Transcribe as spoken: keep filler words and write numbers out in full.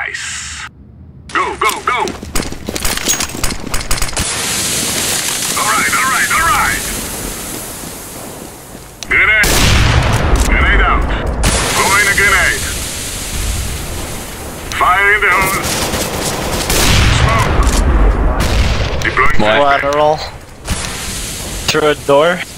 Nice. Go, go, go! Alright, alright, alright! Grenade! Grenade out. Throwing a grenade. Fire in the hole. Smoke. Deploying flashbang. Collateral. Through a door.